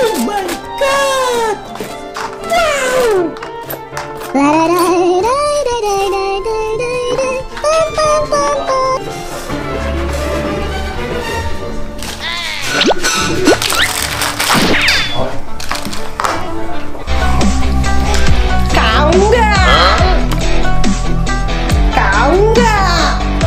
my God! Kau enggak.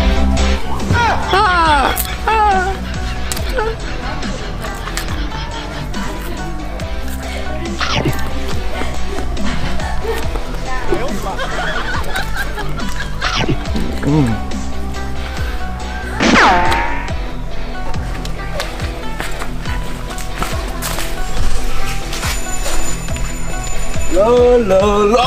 La.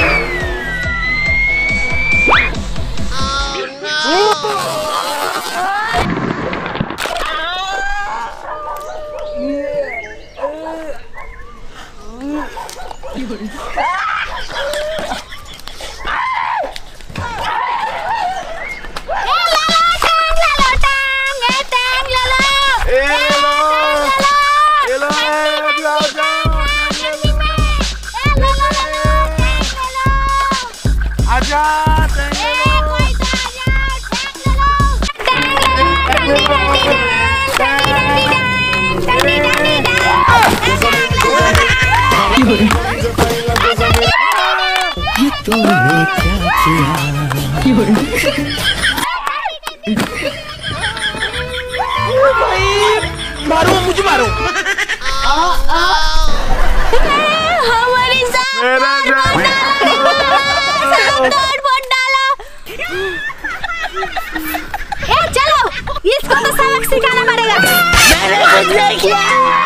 मारो मुझे मारो। हमारी चलो इसको तो सबक सिखाना पड़ेगा। मैंने कुछ नहीं किया।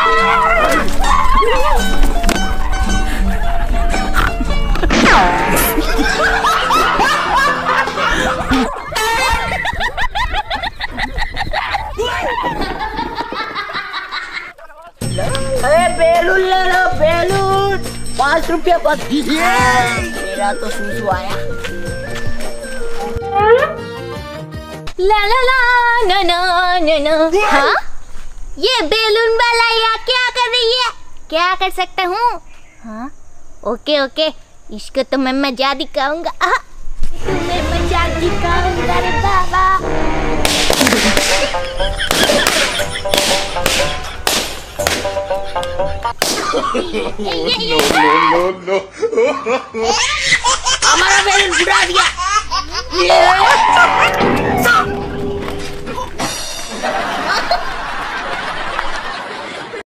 बेलून ले लो बेलून, 5 रुपया बस। मेरा तो सूसू आया। ला ला ला ना ना ना ना। हाँ ये बेलून वाला यहाँ क्या कर रही है? क्या कर सकता हूँ? हाँ ओके ओके, इसको तो मैं मजा दिखाऊंगा। तुम्हें मजा दिखाऊंगा रे बाबा। No. हमारा बेलून फुटा दिया।